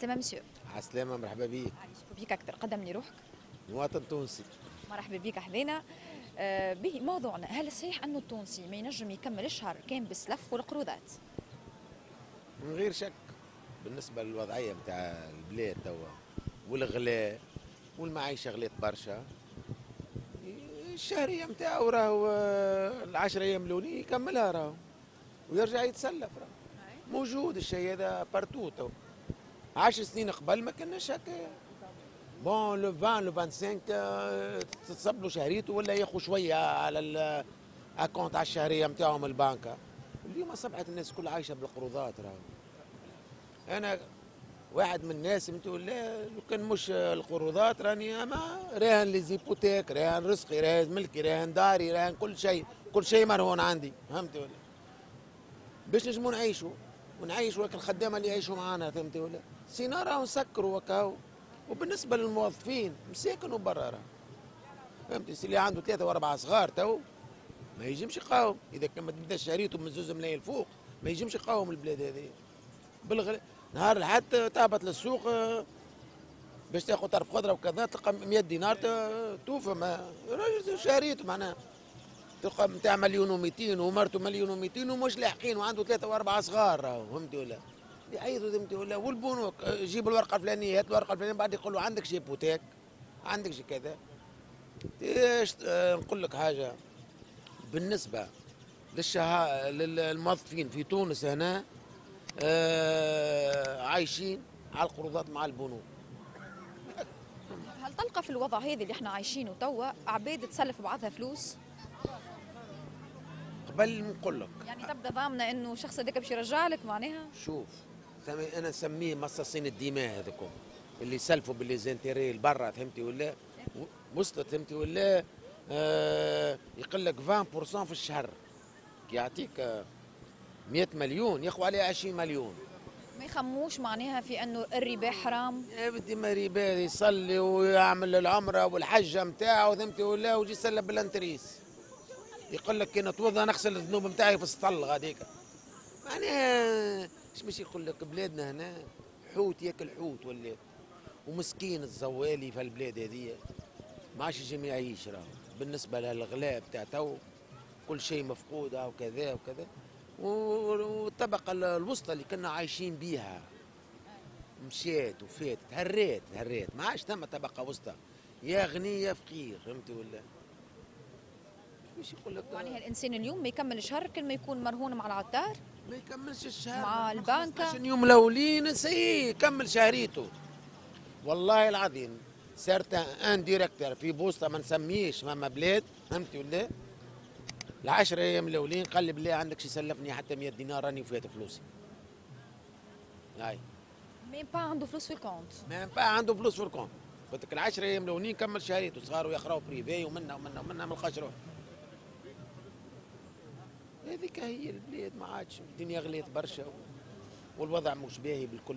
عالسلامة مسيو. عالسلامة، مرحبا بيك. عايش بيك أكثر، قدم لي روحك. مواطن تونسي. مرحبا بيك حذينا. به موضوعنا، هل صحيح أنه التونسي ما ينجم يكمل الشهر كان بالسلف والقروضات؟ من غير شك، بالنسبة للوضعية متاع البلاد توا والغلاء والمعيشة غليت برشا. الشهرية متاعو راهو ال10 أيام الأولين يكملها راهو ويرجع يتسلف راهو. موجود الشيء هذا بارتو تو. 10 سنين قبل ما كناش هكايا. بون لو 20 لو 25 تتصب له شهريته ولا ياخذ شويه على الاكونت على الشهريه نتاعهم البنكه. اليوم اصبحت الناس كلها عايشه بالقروضات راهو. انا واحد من الناس لا لو كان مش القروضات راني اما راهن ليزيبوتيك، راهن رزقي، راهن ملكي، راهن داري، راهن كل شيء، كل شيء مرهون عندي، فهمت ولا؟ باش نجمو نعيشوا ونعيشوا الخدامه اللي يعيشوا معانا، فهمت ولا؟ سينا راهو نسكروا وكاو. وبالنسبه للموظفين مساكن وبرا راه، فهمت؟ اللي عنده 3 و4 صغار تو ما يجمش يقاوم. اذا كان ما تبدا شهريته من 2 ملايين الفوق ما يجمش يقاوم البلاد هذه بالغلا. نهار الحد تهبط للسوق باش تاخذ طرف خضره وكذا تلقى 100 دينار توفى. ما راجل شهريته معناها تلقى نتاع 1,200,000 ومرته 1,200,000 ومش لاحقين وعنده 3 و4 صغار راهو، فهمت ولا؟ يعيطوا، فهمت ولا؟ والبنوك جيب الورقه الفلانيه، هات الورقه الفلانيه، بعد يقولوا عندك شي بوتيك، عندك شي كذا. ايش نقول لك حاجه، بالنسبه للموظفين في تونس هنا عايشين على القروضات مع البنوك. هل تلقى في الوضع هذا اللي احنا عايشينه توا عباد تسلف بعضها فلوس؟ قبل نقول لك يعني تبدا ضامنه انه الشخص هذاك باش يرجع لك معناها؟ شوف، انا نسميه مصاصين الدماء هذوكم اللي يسلفوا بالليزانتيري لبرا، فهمتي ولا؟ وصلت، فهمتي ولا؟ يقول لك 20% في الشهر، كي يعطيك 100 مليون ياخذ عليه 20 مليون. ما يخموش معناها في انه الربا حرام؟ يا بدي ما ربا، يصلي ويعمل العمره والحجه نتاعو، فهمتي ولا؟ ويجي يسلم بالانتريس. يقول لك كي نتوضا نغسل الذنوب نتاعي في السطل غاديك. معناها ايش باش يقول لك؟ بلادنا هنا حوت ياكل حوت ولات، ومسكين الزوالي في البلاد هذه ما عادش يجي يعيش راهو. بالنسبه للغلاء بتاع تو كل شيء مفقود وكذا وكذا. والطبقه الوسطى اللي كنا عايشين بيها مشات وفاتت، هريت ما عادش ثم طبقه وسطى، يا غني يا فقير، فهمت ولا؟ مش يقول لك معناها الانسان اليوم ما يكمل الشهر كل ما يكون مرهون مع العطار ما يكملش الشهر مع البنكة. 15 يوم الاولين سي يكمل شهريته. والله العظيم صرت ان ديريكتور في بوسطه ما نسميش ماما بلاد، فهمتي ولا؟ ال10 ايام الاولين قال لي بالله عندك شي سلفني حتى 100 دينار راني وفات فلوسي. هاي ميم با عنده فلوس في الكونت. ما عنده فلوس في الكونت. قلت لك ال10 ايام الاولين كمل شهريته، صغار ويقراوا بريفي ومنا ما لقاش روحه. هذيك هي البلاد، ما عادش الدنيا غليت برشا والوضع مش باهي بالكل.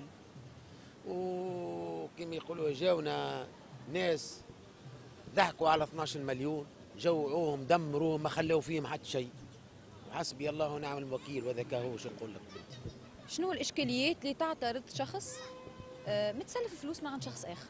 وكما يقولوا جاونا ناس ضحكوا على 12 مليون، جوعوهم دمروهم ما خلوا فيهم حتى شيء. وحسبي الله ونعم الوكيل، وهذاك هو شو نقول لك. شنو الاشكاليات اللي تعترض شخص متسلف فلوس مع عند شخص اخر؟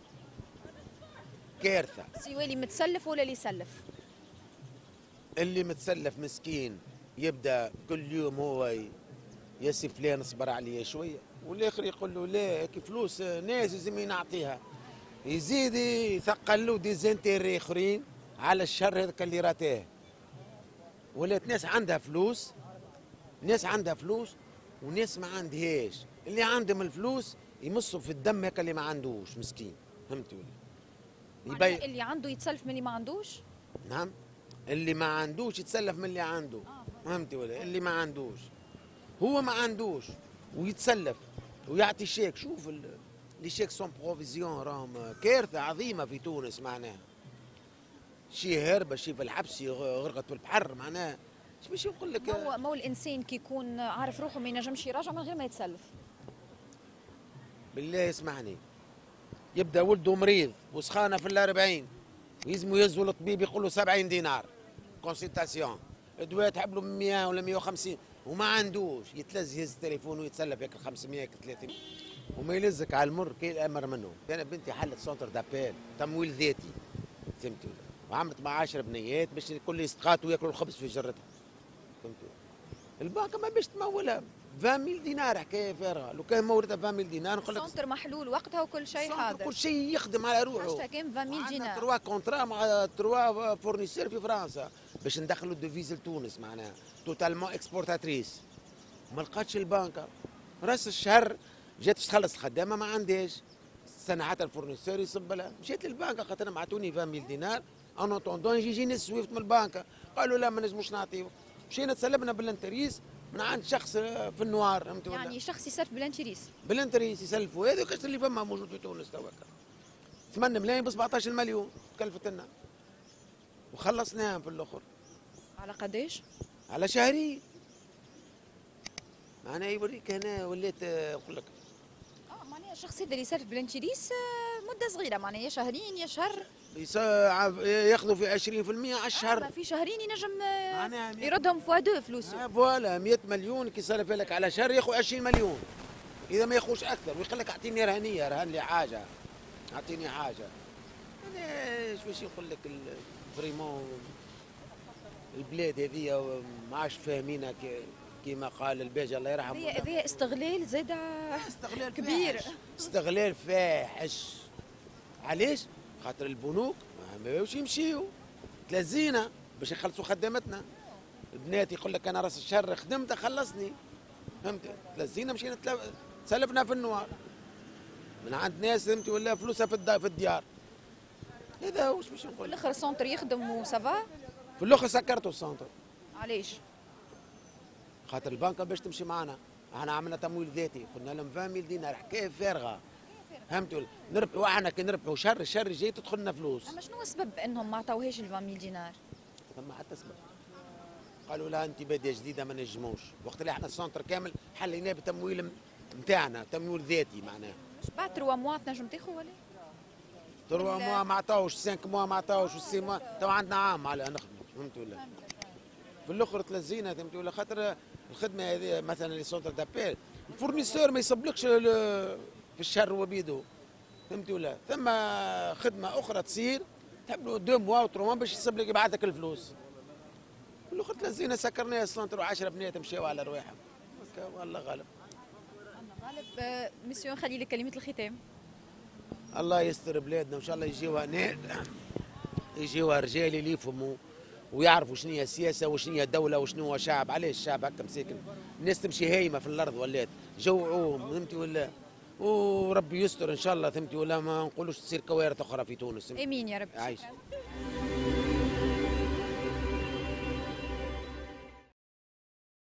كارثه. سيوالي متسلف ولا اللي يسلف؟ اللي متسلف مسكين يبدا كل يوم هو يا سي فلان اصبر عليا شويه، والاخر يقول له لا كي فلوس ناس لازم نعطيها، يزيد يثقل له ديزانتيري اخرين على الشر هذاك اللي راتاه. ولات ناس عندها فلوس، ناس عندها فلوس وناس ما عندهاش. اللي عندهم الفلوس يمصوا في الدم هيك اللي ما عندوش مسكين، فهمت ولا؟ اللي عنده يتسلف من اللي ما عندوش؟ نعم، اللي ما عندوش يتسلف من اللي عنده، فهمتي ولا؟ اللي ما عندوش هو ما عندوش ويتسلف ويعطي شيك. شوف لي شيك سون بروفيزيون راهم كارثه عظيمه في تونس، معناها شي هربه شي في الحبس غرقت في البحر، معناها ايش باش نقول لك؟ ما هو الانسان كي يكون عارف روحه ما ينجمش يراجع من غير ما يتسلف. بالله يسمعني، يبدا ولده مريض وسخانه في ال40 ويزمو يهزوا للطبيب يقول له 70 دينار كونسلتاسيون، الدواء تحب له 100 ولا 150 وما عندوش، يتلز يهز التليفون ويتسلف ياك 500 ياك 300. وما يلزك على المر كي الامر منه. انا بنتي حلت سونتر دابيل تمويل ذاتي، فهمتوا؟ وعملت مع 10 بنيات باش الكل يسقاطوا وياكلوا الخبز في جرتها، فهمتوا؟ البنك ما باش تمولها 20 دينار، حكايه فارغه. لو كان مولتها 20 دينار نقول لك السونتر محلول وقتها وكل شيء حاضر. كل شيء يخدم على روحه. حاجتها كان 20 دينار. 3 كونترا مع 3 فورنيسور في فرنسا باش ندخلوا الديفيز لتونس، معناها توتالمون اكسبورتاتريس. ما لقاتش البنكه، راس الشهر جات باش تخلص الخدامه ما عندهاش، السنه حتى الفورنيسور يصب لها. مشيت للبنكه خاطر معطوني 20 دينار ان اوتوندون يجيني سويفت من البنكه، قالوا لا ما نجموش نعطيو. مشينا تسلبنا بالانتريس من عند شخص في النوار، فهمت ولا؟ يعني شخص يسلف بالانتريس. بالانتريس يسلفوا، هذا كاش اللي فما موجود في تونس توكا. 8 ملايين ب 17 مليون تكلفت لنا وخلصناهم في الاخر. على قداش؟ على شهري. معناها يوريك هنا وليت نقول لك. معناها الشخص هذا اللي يسلف بالانتريس مده صغيره، معناها يا شهرين يا شهر. ياخذوا في 20% على الشهر. في شهرين ينجم معناها يردهم فوا دو فلوسه. فوالا 100 مليون كي يسلف لك على شهر ياخذ 20 مليون. اذا ما ياخذش اكثر ويقول لك اعطيني رهنيه، رهن لي حاجه، اعطيني حاجه. انا شو نقول لك فريمون البلاد هذه ما عادش فاهمينها كيما قال الباجي الله يرحمه. هذا استغلال زاد استغلال كبير. استغلال فاحش. علاش؟ خاطر البنوك ما باوش يمشيو تلزينا باش يخلصوا خدامتنا. البنات يقول لك انا راس الشهر خدمت خلصني، فهمت؟ تلزينا مشينا تسلفنا في النوار من عند ناس، فهمت ولا فلوسها في الديار. هذا هو باش نقول. في الاخر السونتر يخدم وسافا. في الاخر سكرتوا السونتر. علاش؟ خاطر البنكه باش تمشي معنا، احنا عملنا تمويل ذاتي، قلنا لهم 20 دينار، حكايه فارغه، فهمتوا؟ نربحوا احنا كي نربحوا شهر، الشهر الجاي تدخلنا فلوس. اما شنو السبب انهم ما عطاوهاش ال 20 دينار؟ ثم حتى سبب. قالوا لا انت باديه جديده ما نجموش، وقت اللي احنا السونتر كامل حليناه بتمويل نتاعنا، تمويل ذاتي معناها. بعد 3 موا تنجم تاخذ ولا؟ 3 موا ما عطاوش، 5 موا ما عطاوش، 6 موا تو عندنا عام على نخدموا، فهمت ولا؟ في الاخر تلزينا، فهمت ولا؟ خاطر الخدمه هذه مثلا لي سونتر دابيل الفورنيسور ما يصبلكش في الشهر وبيدو، فهمت ولا؟ ثم خدمه اخرى تصير تحب 2 موا و 3 موا باش يصب لك يبعث لك الفلوس. في الاخر تلزينا سكرناها السونتر و10 بنات مشاو على رواحهم. والله غالب. غالب مسيو نخلي لك كلمه الختام. الله يستر بلادنا وان شاء الله يجيوها رجال اللي يفهموا ويعرفوا شنو هي السياسه وشنو هي الدوله وشنو هو شعب. علاش الشعب هكا مساكن، الناس تمشي هايمه في الارض ولات، جوعوهم، فهمتي ولا؟ وربي يستر ان شاء الله، فهمتي ولا؟ ما نقولوش تصير كوارث اخرى في تونس. امين يا رب. عايش.